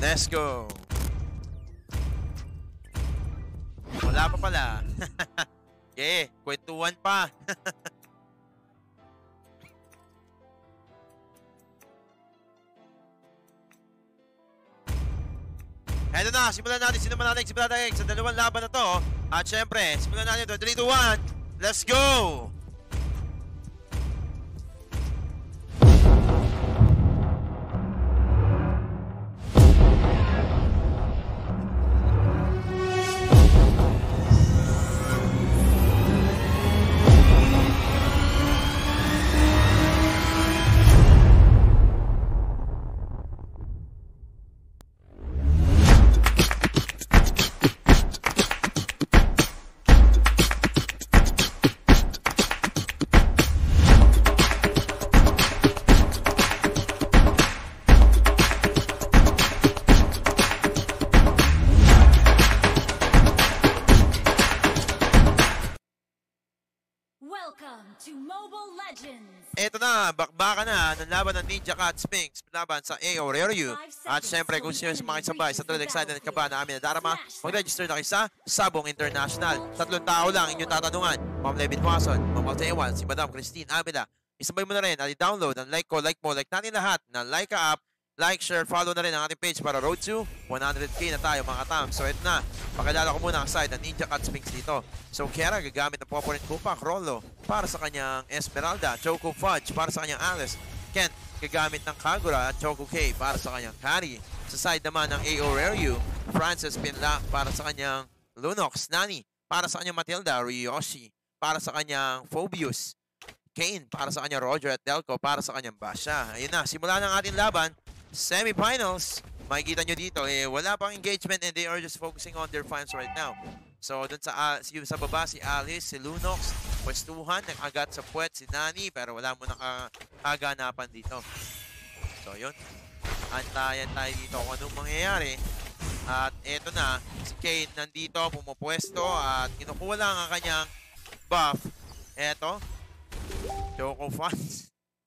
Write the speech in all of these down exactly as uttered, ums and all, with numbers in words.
Let's go. Wala pa pala. Yeah, kwentuhan pa. Eto na, simulan natin. Sino man natin, simulan natin sa dalawang laban na to. At syempre, simulan natin ito. three, two, one, let's go! To Mobile Legends. Ito na, bakbaka na ng laban ng Ninjacat Sphinx laban sa A O Rairyu. At syempre, kung sino sa mga isabay sa tulad excited at kaba na amin na darama, mag-register na kayo sa Sabong International. Tatlong tao lang inyong tatanungan. Ma'am Levin Watson, Ma'am Altewan, si Madam Christine Abela. Isabay mo na rin at i-download ang like ko, like mo, like natin lahat na like ka app. Like, share, follow na rin ang ating page para road to one hundred K na tayo mga katam. So ito na, pakilala ko muna ang side ng Ninjacat Sphinx dito. So Kiara gagamit ng Poporin Kupa, Rolo para sa kanyang Esmeralda, Choco Fudge para sa kanyang Alice, Kent gagamit ng Kagura at Choco K para sa kanyang Carry. Sa side naman ng A O Rairyu, Francis Pinla para sa kanyang Lunox, Nani para sa kanyang Matilda, Ryoshi para sa kanyang Phobius, Kane para sa kanyang Roger at Delco para sa kanyang Basha. Ayun na, simula ng ating laban. Semifinals, makikita nyo dito, eh, wala pang engagement and they are just focusing on their finals right now. So, dun sa, uh, sa baba, si Alice, si Lunox, pwestuhan, nakagat sa puwet si Nani, pero wala mo nakaganapan dito. So, yun. Antayan tayo dito kung anong mangyayari. At eto na, si Kane nandito, pumupwesto, at kinukuha lang ang kanyang buff. Eto, Choco Fans.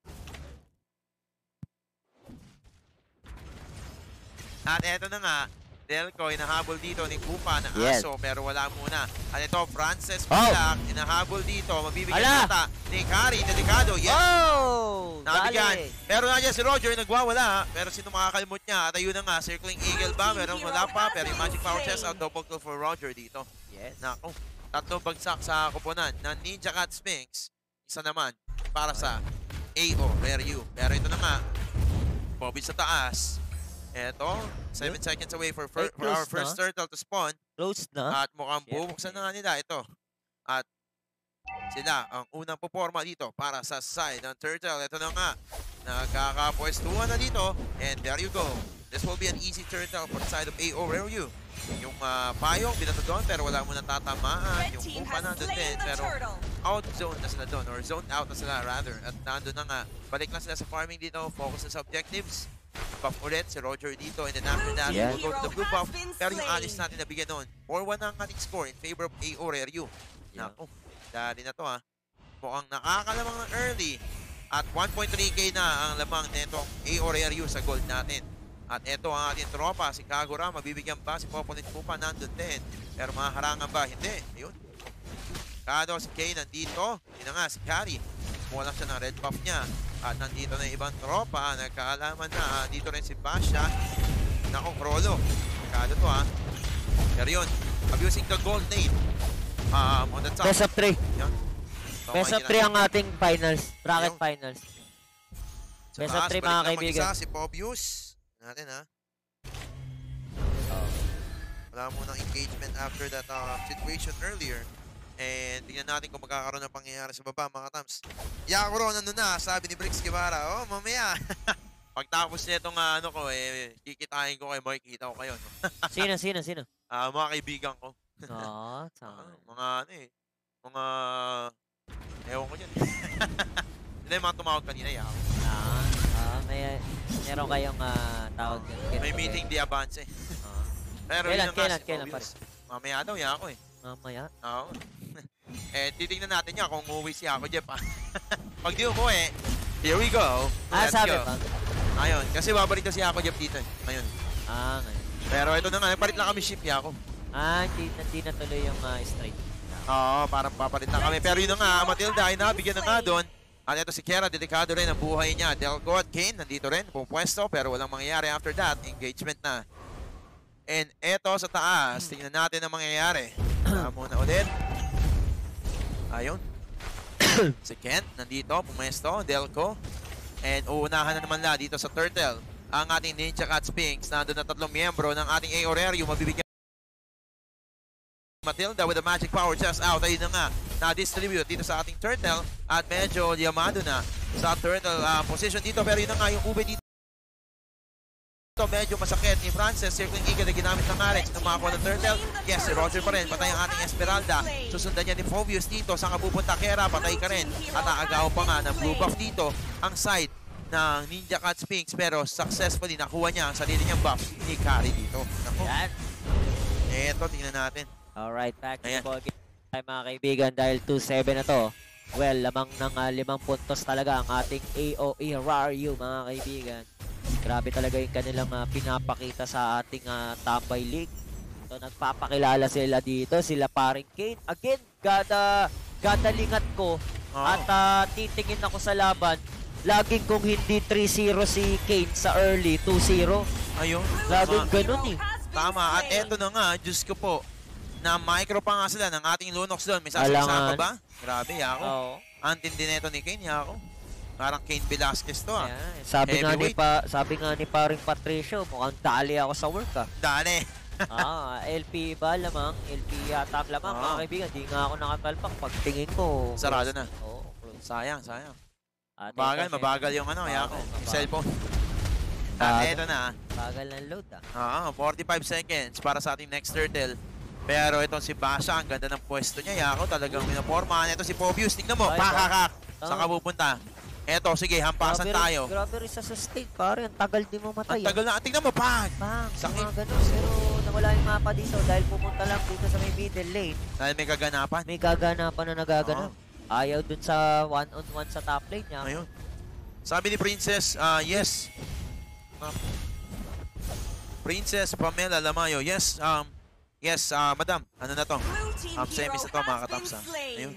At eto na nga, Delco, inahabol dito ni Kupa na yes. Aso, pero wala muna. At ito, Frances Pilak, oh. inahabol dito, mabibigyan nata ni Kari, delikado, yes! Oh! Nabigyan. Pero nandiyan si Roger, nagwawala, pero sino makakalimot niya? At ayun na nga, Circling Eagle ba? Meron wala pa, pero yung Magic Power Chest out, double kill for Roger dito. Yes. Nako, tatlong bagsak sa kuponan ng Ninjacat Sphinx, isa naman para sa A O Rairyu. Pero ito na nga, Bobby sa taas. Eto, seven seconds away for, fir for our first turtle to spawn. Close na. At mukhang bubuksan na nga nila ito. At sila ang unang puporma dito para sa side ng turtle. Ito na nga, nagkakapwestuhan na dito. And there you go. This will be an easy turtle for the side of A O Rairyu. Yung uh, payong binato doon pero wala mo nang tatamaan. Yung Kupa nandun din pero out zone na sila doon or zoned out na sila rather. At nandun na nga, balik na sila sa farming dito. Focus na sa objectives. Buff ulit si Roger dito and then after that yeah. we'll go to the blue buff. Pero yung Alice natin nabigyan noon four one ang ating score in favor of A O Rairyu. Yeah. Naku, dali na to ha. Mukhang nakakalamang ng early at one point three K na ang lamang netong A O Rairyu sa gold natin. At eto ang ating tropa, si Kagura, mabibigyan ba si Popolit Kupa nandun din. Pero maharangan ba? Hindi. Ayun. Kado si Kay nandito. Yun na nga si Kari. Kumuha lang siya ng red buff niya. At nandito na yung ibang tropa, nagkaalaman na dito rin si Basha. Naku, Krolo. Kado to ha. Pero yun, abusing the gold nade. Um, on the top. Best of three. Yan. So, Best of three ang ating finals. Bracket yung finals. Best of three mga kaibigan. Si Pobius. Natin ha. Wala mo ng engagement after that uh, situation earlier. And tingnan natin kung magkakaroon ng pangyayari sa baba mga tams. Yakuro, nandun na, sabi ni Brix Guevara. Oh, mamaya. Pagtapos nitong uh, ano ko, eh, kikitain ko kay Moy, kita ko kayo. No? Sino, sino, sino? Uh, mga kaibigan ko. Oo, oh, uh, mga ano eh, mga, ewan ko dyan. Hindi, mga tumawag kanina, Yako. Ah, ah, may, meron kayong uh, tawag. Uh, may meeting di advance eh. Uh, Pero kailan, kailan, kailan pa rin? Mamaya daw, Yako eh. Mamaya? Oo. Eh, titignan natin niya kung umuwi si Ako, Jeff. Pag di umuwi, here we go. Ah, Let's sabi go. pa. Ayun, kasi babalik na si Ako, Jeff dito. Ayun. Ah, ngayon. Pero ito na nga, nagpalit lang kami ship, Yako. Ah, hindi, hindi natuloy yung uh, straight. Oo, parang papalit na kami. Pero yun na nga, Matilda ay nabigyan na nga doon. At ito si Kera, delikado rin ang buhay niya. Delco at Kane, nandito rin, pumupwesto. Pero walang mangyayari after that. Engagement na. And eto sa taas, tingnan natin ang mangyayari. Uh, muna ulit. Ayun. Si Kent, nandito, pumwesto. Delco. And uunahan na naman na dito sa Turtle. Ang ating Ninjacat Sphinx. Nandun na tatlong miyembro ng ating A O Rairyu. Mabibigyan Matilda with the magic power just out. Ayun na nga, na-distribute dito sa ating Turtle. At medyo yamado na sa Turtle uh, position dito. Pero yun na nga, yung ube dito. Ito medyo masakit ni Francis. Circling Eagle na ginamit ng Alex. Namakuha ng Turtle. Yes, si Roger pa rin. Patay ang ating Esmeralda. Susundan niya ni Phobius dito. Saan ka pupunta, Kera? Patay ka rin. At aagaw pa nga ng blue buff dito. Ang side ng Ninjacat Sphinx. Pero successfully nakuha niya ang sarili niyang buff ni Kari dito. Naku. Eto, tingnan natin. Alright, back to the ball game tayo mga kaibigan dahil two seven na to. Well, lamang ng uh, limang puntos talaga ang ating A O E Rairyu mga kaibigan. Grabe talaga yung kanilang uh, pinapakita sa ating uh, Tambay League. So, nagpapakilala sila dito, sila paring Kane. Again, gada, gadalingat ko oh. at uh, titingin ako sa laban. Laging kung hindi three zero si Kane sa early, two zero. Ayun. Laging ganun eh. Tama, at eto na nga, Diyos ko po, na micro pa nga sila ng ating Lunox doon. May sasama pa ba? Grabe, Yako. Oo. Antindi neto ni Kane, Yako. Parang Kane Velasquez to ah. Yeah. Sabi nga ni pa, sabi nga ni paring Patricio, mukhang dali ako sa work ah. Dali. ah, L P ba lamang? L P yata lamang, oh. Mga kaibigan. Di nga ako nakapalpak. Pagtingin ko. Sarado na. Oo. Oh, sayang, sayang. At bagal, mabagal yung ano, Yako. Cellphone. At eto na. Bagal ng load ah. Oo, forty-five seconds para sa ating next turtle. Pero itong si Basha, ang ganda ng pwesto niya, Yako. Talagang minapormahan. Ito si Phobius. Tingnan mo, pakakak. Saan ka pupunta? Eto, sige, hampasan grabe, tayo. Grabe rin sa sustain, pare. Ang tagal din mo matay. Ang tagal na. Tingnan mo, pag! Bang, sakit. Mga ganun. Pero nawala yung mapa dito dahil pumunta lang dito sa may middle lane. Dahil may kaganapan. May kaganapan na nagaganap. Oh. Ayaw dun sa one-on-one sa top lane niya. Ayun. Sabi ni Princess, uh, yes. Uh, Princess Pamela Lamayo, yes, um, yes, uh, madam, ano na to? Um, semis na to, mga katamsa. Ayun.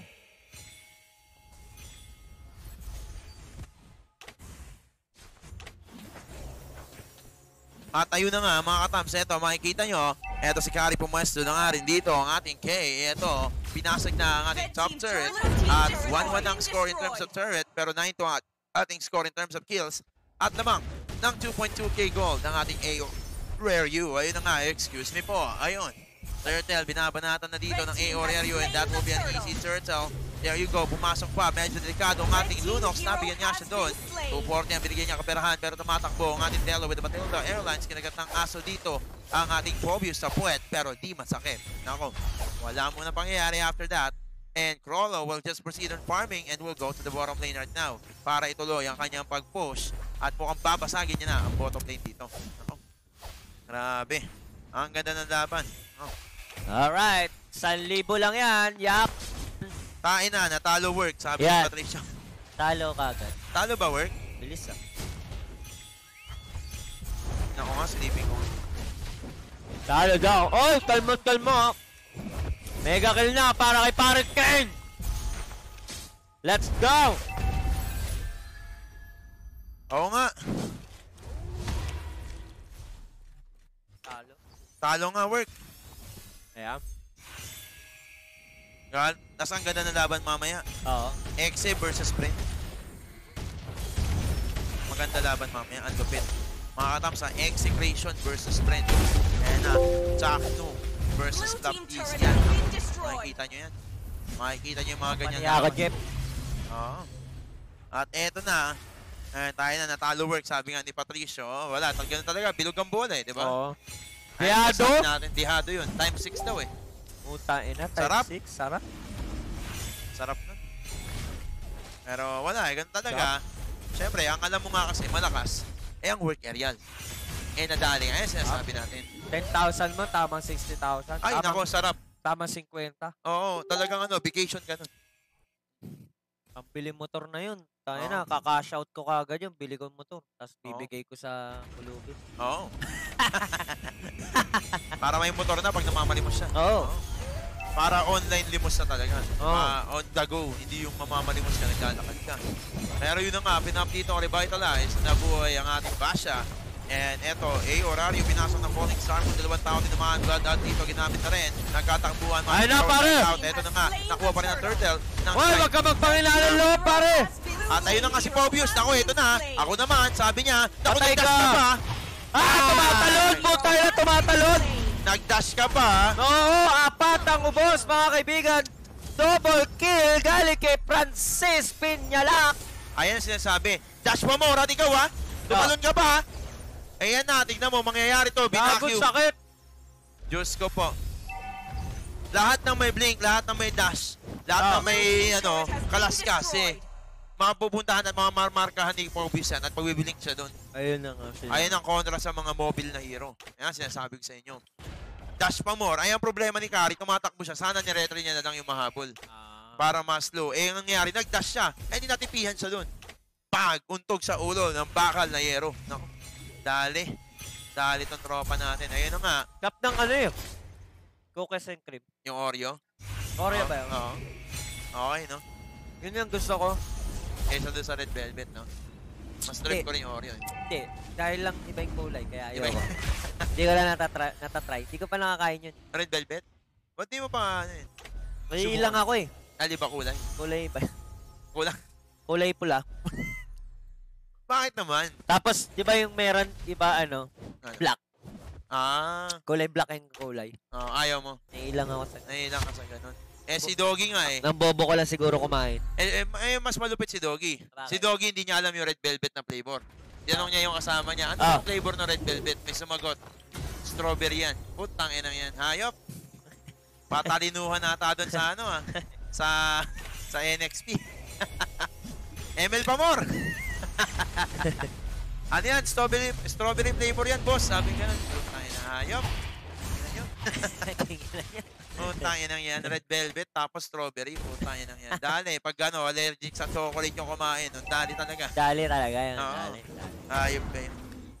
At ayun na nga, mga katams, ito, makikita nyo, ito si Kari pumwesto na nga rin dito, ang ating K, ito, pinasag na ang ating top turret, at one one ang score in terms of turret, pero nine two ang ating score in terms of kills, at lamang ng two point two K gold ng ating A O Rairyu. Ayun na nga, excuse me po, ayun. Turtle, binabanatan na dito ng A O Rairyu, and that will be an easy turtle. There you go, pumasok pa, medyo delikado ang ating Lunox, nabigyan niya siya doon. two forty ang binigyan niya kaperahan, pero tumatakbo ang ating Delo with the Matilda Airlines. Kinagat ng aso dito ang ating Phobius sa puwet, pero di masakit. Nako, wala muna pangyayari after that. And Crollo will just proceed on farming and will go to the bottom lane right now para ituloy ang kanyang pag-push at mukhang babasagin niya na ang bottom lane dito. Nako, grabe. Ang ganda ng laban. Oh. Alright, one thousand lang yan. Yap. Tain na, natalo work, sabi yeah. ni Patricia. Talo ka agad. Talo ba work? Bilis ah. Nako nga, sleeping ko. Talo daw. Oy, kalma, kalma. Mega kill na para kay Parrot Kane. Let's go. Oo nga. Talo. Talo nga work. Ayan. God, tas ang ganda ng laban mamaya. Oo. Exe versus Sprint. Maganda laban mamaya. Ang lupit. Mga katamsa, Execration versus Sprint. Ayan na. Chakno versus Club Easy yan. Makikita nyo yan. Makikita nyo yung mga ganyan laban. Jeff. Oo. At eto na. Ayan, tayo na. Natalo work. Sabi nga ni Patricio. Oh, wala. Ganun talaga. Bilog ang bola eh. Diba? Oo. Dihado? Dihado yun. Time six daw eh. Utain na, type sarap. six, sarap. Sarap nun. Pero wala eh, ganun talaga. Siyempre, ang alam mo nga kasi malakas, eh ang work aerial. Eh nadali, ayun sinasabi natin. ten thousand mo, tamang sixty thousand. Ay, tamang, nako, sarap. Tamang fifty. Oo, talagang ano, vacation ka nun. Ang biling motor na yun. Tayo Oo. na, kaka-shout ko kagad yung bili ko motor. Tapos bibigay ko sa kulubin. Oo. Para may motor na pag namamalimos siya. Oo. Para online limos na talaga. Oo. Uh, on the go, hindi yung mamamalimos ka, naglalakad ka. Pero yun na nga, pinupdate ko revitalize, nabuhay ang ating Basha. And eto, A, Rairyu, pinasok ng Falling Star. Kung dalawang tao din naman, blood out dito, ginamit na rin. Nagkatakbuhan. Ay na, pare! Eto na nga, nakuha pa rin ang turtle. Ng Hoy, wag ka magpangilalan loob, pare! At ayun na nga si Pobius. Naku, ito na. Ako naman, sabi niya, naku, Patay nag-dash ka! ka pa. Ah, tumatalon! Puta na, tumatalon! Nag-dash ka pa. Oo, apat ang ubos, mga kaibigan. Double kill galing kay Francis Piñalak. Ayan ang sinasabi. Dash pa mo, Rat, ikaw ha? Tumalon ka pa ha? Ayan na, tignan mo, mangyayari to. Gagod Binakyu. sakit. Diyos ko po. Lahat ng may blink, lahat ng may dash, lahat Ah. ng may ano, kalaskas eh. Mga pupuntahan at mga marmarkahan ni Pobius yan at pagbiblink siya doon. Ayun na nga siya. Ayan ang kontra sa mga mobile na hero. Ayan, sinasabi ko sa inyo. Dash pa more. Ayan ang problema ni Kari. Tumatakbo siya. Sana niretry niya na lang yung mahabol. Ah. Para mas slow. Eh, ang nangyari, nag-dash siya. Eh, di natipihan siya doon. Pag, untog sa ulo ng bakal na hero. Naku, dali. Dali tong tropa natin. Ayun na nga, Kap ng ano yun? Cookies and cream. yung Oreo. Oreo Oo, ba yun? Oo. Okay, no? Yun yung gusto ko. Kaysa doon sa Red Velvet, no? Mas trip Eh. ko rin yung Oreo. Eh. Hindi. Dahil lang iba yung kulay. Kaya Iba ayoko. Hindi ko na natatry. natatry. Hindi ko pa nakakain yun. Red Velvet? Ba't di mo pa, ano yun? May Subukan. ilang ako eh. Ali ba kulay? Kulay ba? Kulang. Kulay pula. Bakit naman? Tapos, di ba yung meron, iba ano, Ano? black. Ah, Kulay black yung kulay. oh, ayaw mo. May ilang ako sa... Nailang ka sa ganun. Eh, si Doggy nga eh. Nang bobo ko lang siguro kumain. Eh, eh, eh, mas malupit si Doggy. Bakit? Si Doggy hindi niya alam yung red velvet na flavor. Tinanong niya yung kasama niya, ano Ah. yung flavor ng red velvet? May sumagot. Strawberry yan. Putang ina yan. Hayop. Patalinuhan nata doon sa ano ah. Sa sa N X P. M L pa more. Ano yan? Strawberry, strawberry flavor yan, boss. Sabi ka nun. Putang ina, hayop. Putang ina yan. Red velvet tapos strawberry. Putang ina yan. Dali, pag ano, allergic sa chocolate yung kumain. Nun, dali talaga. Dali talaga yan. Oo. Dali. dali. Hayop kayo.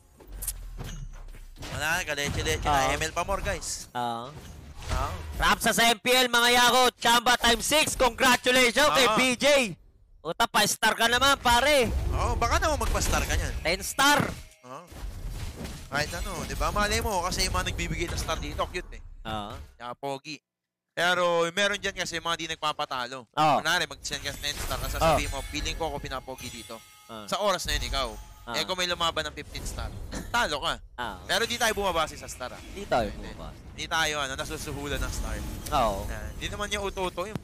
Wala, kaleche-leche Oo. na. M L pa more, guys. Oo. Oo. Raps sa M P L, mga yako. Chamba times six. Congratulations kay Oo. B J. Uta, pa star ka naman, pare. Oo, baka naman magpa-star ka niyan. ten star. Oo. Kahit ano, di ba? Malay mo, kasi yung mga nagbibigay ng star dito, cute eh. Oo. Kaya pogi. Pero meron dyan kasi mga di nagpapatalo. Oo. Kunwari, mag-send ka ten star, kasi sasabihin mo, feeling ko ako pinapogi dito. Oo. Sa oras na yun, ikaw. Ah. Eh, kung may lumaban ng fifteen star, talo ka. Oo. Pero di tayo bumabase sa star, ah. Di tayo Hindi. bumabas. Di tayo, ano, nasusuhulan ng star. Oo. Yan. Di naman yung uto-uto yung...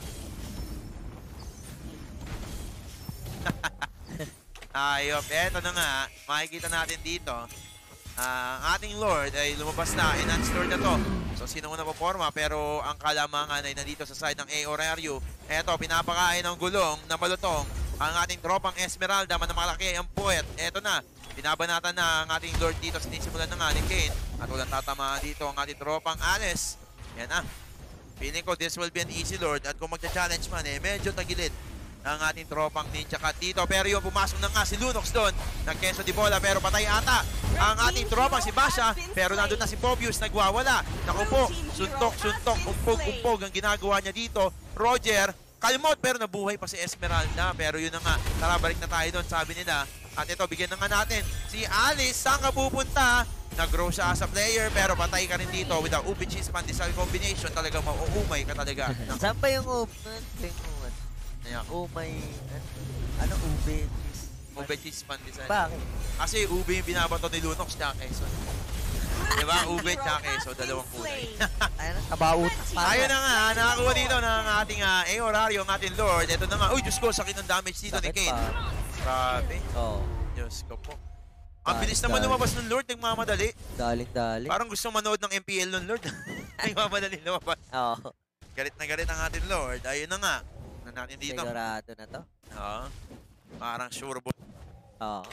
Ayop, eto na nga, makikita natin dito. Ah, ang ating Lord ay lumabas na, enhanced Lord na to. So, sino muna po forma, pero ang kalamangan ay nandito sa side ng A O Rairyu. Eto, pinapakain ng gulong na malutong ang ating tropang Esmeralda, man na malaki ang puwet. Eto na, binabanatan na ang ating Lord dito, sinisimulan na nga ni Kane. At walang tatamaan dito ang ating tropang Alice. Yan na. Feeling ko this will be an easy Lord. At kung magcha-challenge man eh, medyo tagilid ang ating tropang Ninjacat dito. Pero yung pumasok na nga si Lunox doon. Nag-keso di bola pero patay ata ang ating tropang si Basha. Pero nandun na si Pobius nagwawala. Naku po, suntok, suntok, umpog, umpog ang ginagawa niya dito. Roger, kalmot pero nabuhay pa si Esmeralda. Pero yun na nga, tara balik na tayo doon, sabi nila. At ito, bigyan na nga natin si Alice. Saan ka pupunta? Nag-grow siya as a player pero patay ka rin dito with the ube cheese pandesal combination. Talagang mauumay ka talaga. Saan pa yung open? Ayan. Oh my... Ano ube? Ube cheese pandesal. Bakit? Kasi ube yung binabato ni Lunox tsaka queso. Diba? Ube tsaka queso, dalawang kulay. Ayun, kabaut. Ayun na nga, nakakuha dito ng ating uh, A O Rairyu, ang ating Lord. Ito na nga. Uy, Diyos ko, sakit ng damage dito ni Kane. Grabe. Oo. Diyos ko po. Ang Dali, bilis naman dali. lumabas ng Lord, nagmamadali. Daling-dali. Parang gusto manood ng M P L ng Lord. Nagmamadali lumabas. Oo. Galit na galit ang ating Lord. Ayun na nga. Na natin dito. Sigurado na to. Oo. Parang sure boy. Oo.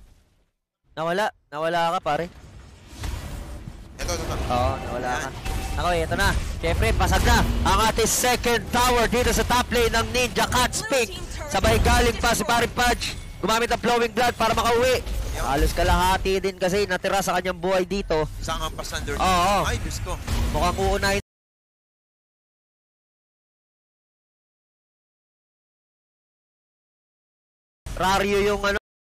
Nawala. Nawala ka, pare. Ito, ito, ito. Oo, nawala Ayan. ka. Ako, ito na. Siyempre, pasag na ang ating second tower dito sa top lane ng Ninjacat Sphinx. Sabay galing pa si Barry Pudge. Gumamit ng flowing blood para makauwi. Halos kalahati din kasi natira sa kanyang buhay dito. Isang hampas under. Oo. Ay, Diyos ko. Mukhang uunahin. Rairyu yung ano.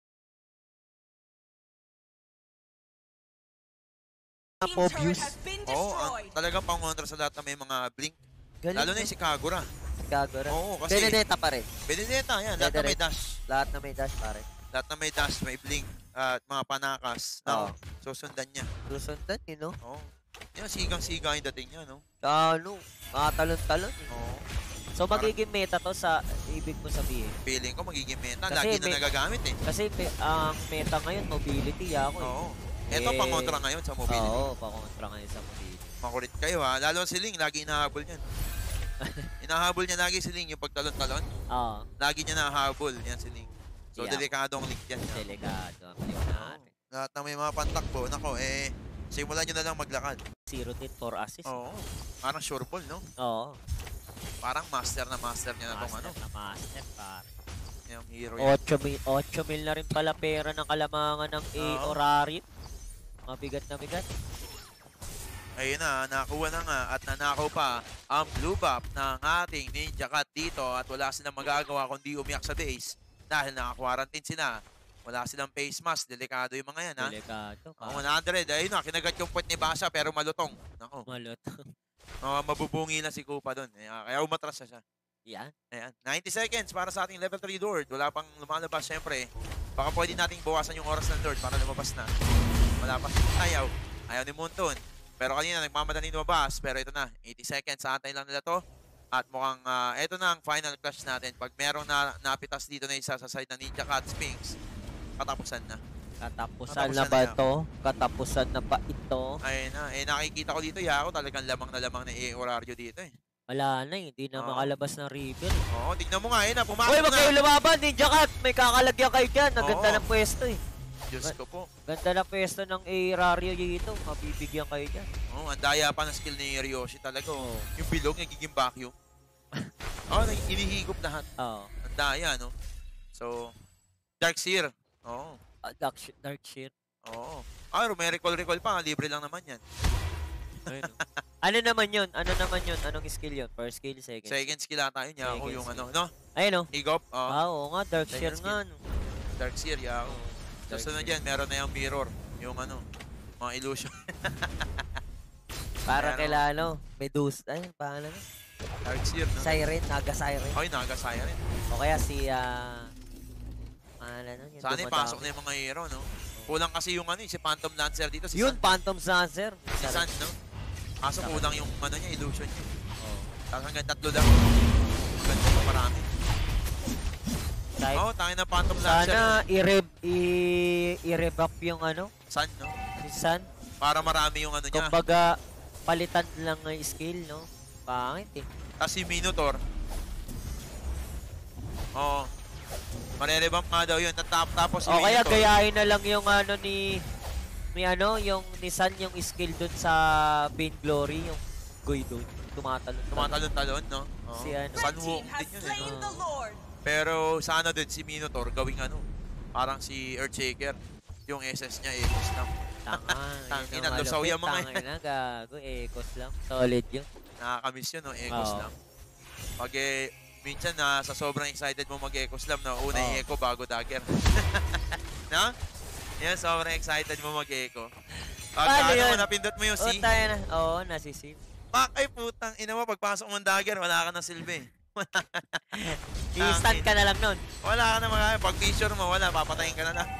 Obvious. Oo, oh, talagang pangontra sa lahat na may mga blink. Galing. Lalo na yung si Kagura. Kagura. Oo, kasi Benedetta pa rin. Benedetta, yan. Lahat na may dash. Lahat na may dash pare. Lahat na may dash, may blink. At mga panakas. Oo. No, susundan niya. Susundan, you know? Oo. Yan, sigang-siga yung dating niya, no? Ano? Mga talon-talon. Eh. Oo. So magiging meta to sa ibig mo sabihin. Feeling ko magiging meta. Kasi Lagi na may, nagagamit eh. Kasi ang uh, meta ngayon, mobility ako eh. Oo. Ito eh, pangontra ngayon sa mobility. Oo, pangontra ngayon sa mobility. Makulit kayo ha. Lalo si Ling, lagi inahabol niyan. Inahabol niya lagi si Ling yung pagtalon-talon. Oo. Lagi niya nahabol. Yan si Ling. So, yeah. Delikado ang link yan. Delikado ang link natin. Lahat na may mga pantakbo. Nako, eh, simulan nyo na lang maglakad. Zero din for assist. Oo. Parang sure ball, no? Oo. Parang master na master niya na itong ano. Master na master, pare. Yung hero yan. eight mil na rin pala pera ng kalamangan ng A o Rairyu. Mabigat na bigat. Ayun na, nakuha na nga at nanakaw pa ang blue buff ng ating Ninjacat dito at wala silang magagawa kundi umiyak sa base dahil naka-quarantine sila. Wala silang face mask. Delikado yung mga yan, ha? Delikado. Oh, one hundred. Ayun na, kinagat yung puwet ni Basha pero malutong. Nako. Malutong. Oh, mabubungi na si Kupa doon. Kaya umatras na siya. Yan. Ayan. ninety seconds para sa ating level three Lord. Wala pang lumalabas, syempre. Baka pwede nating bawasan yung oras ng Lord para lumabas na. Wala pa. Ayaw. Ayaw ni Moonton. Pero kanina nagmamadali lumabas. Pero ito na. eighty seconds. Antay lang nila to. At mukhang uh, ito na ang final clash natin. Pag merong na, napitas dito na isa sa side ng Ninjacat Sphinx, katapusan na. Katapusan, Katapusan na ba ito? Katapusan na ba ito? Ayun na. Eh, nakikita ko dito, Yako, talagang lamang na lamang na i-Rairyu dito eh. Wala na eh. Hindi na oh. makalabas ng River. Oo, oh, tignan mo nga eh na. Pumasok Uy, na. wag kayo lumaban, Ninjacat. May kakalagyan kayo dyan. Ang ganda oh. ng pwesto eh. Diyos ko po. Ganda ng pwesto ng Rairyu dito. Mabibigyan kayo dyan. Oo, oh, ang daya pa ng skill ni Ryoshi talaga. Oh. Yung bilog, nagiging vacuum. Oo, oh, inihigop lahat. Oo. Oh. Ang daya, no? So, Dark Seer. Oo. Oh. Uh, dark, dark Seer. Oo. Ah, may recall-recall pa. Libre lang naman yan. Ayun, no? Ano naman yun? Ano naman yun? Anong skill yun? First skill, second skill? Second skill ata yun, Yako. Yung skill. Ano, no? Ayun, no? Higop. Oh. Ah, oo nga. Dark Seer nga, no? Dark Seer, Yako. Oh, Tapos na dyan, meron na yung mirror. Yung ano, mga illusion. Para kila, ano, Medusa. Ay, paano na? Dark Seer, no? Siren, Naga Siren. Ay, Naga Siren. O kaya si, ah... Uh, ano, no? Sana ipasok na yung mga hero, no? Kulang kasi yung ano, si Phantom Lancer dito. Si yun, San. Phantom Lancer. Si San, no? Kaso kulang yung ano niya, illusion niya. Oo. Tapos hanggang tatlo lang. Hanggang pa marami. Oo, oh, tayo na Phantom Lancer. Sana i-rev, i-rev-up yung ano? San, no? Si San. Para marami yung ano niya. Kumbaga, palitan lang ng skill, no? Pangit eh. Tapos si Minotaur. Oo. Marerevamp nga daw yun. Tapos si o Minotaur. kaya gayahin na lang yung ano ni... May ano, yung Nissan, yung skill dun sa Vain Glory, yung Goy dun. Tumatalon. Tumatalon-talon, no? Oh. Si ano. Sanwo din yun, eh. Oh. Pero sana din si Minotaur gawing ano, parang si Earthshaker. Yung S S niya, Ecos lang. Tanga. Tangina, lusaw yung mga yun. Tanga na, gago. Ecos lang. Solid yun. Nakakamiss yun, no? Ecos oh. lang. Pag eh, minsan na sa sobrang excited mo mag-Ecos lang, no? Una yung oh. Eco bago dagger. No? Yan, sobrang excited mo mag-Eco. Pag ano mo, napindot mo yung C. O, tayo na. Oo, nasisip. Pak, ay putang ina mo, pagpasok mo ng dagger, wala ka na silbi. I-stand ka na lang nun. Wala ka na mga, pag picture mo, wala, papatayin ka na lang.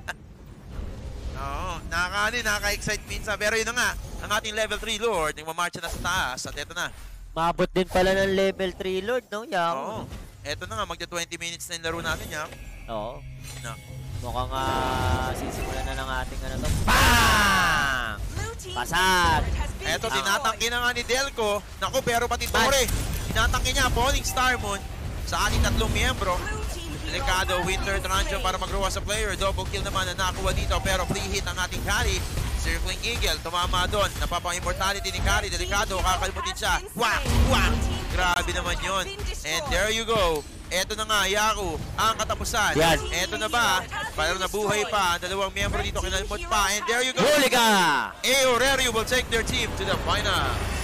Oo, nakaka-ano, nakaka-excite minsan. Pero yun na nga, ang ating level three Lord, nagmamarcha na sa taas. At eto na. Maabot din pala ng level three Lord, no? Yako. Oo. Eto na nga, magda twenty minutes na yung laro natin, Yak. Oo. Na. Mukhang uh, sisimulan na ng ating ano to. Bang! Pasag! Eto, tinatangki na nga ni Delco. Naku, pero pati Tore. Tinatangki niya, Falling Star Moon sa ating tatlong miyembro. Delikado, Winter Trancho para magruwa sa player. Double kill naman na nakuha dito, pero free hit ang ating carry. Circling Eagle, tumama doon. Napapang-immortality ni Kari. Delikado, kakalimutin siya. Wak! Wak! Grabe naman yun. And there you go. Eto na nga, Yaku, ang katapusan. Yan. Eto na ba? Parang nabuhay pa. Ang dalawang miyembro dito, kinalimot pa. And there you go. Huli ka! A O Rairyu will take their team to the final.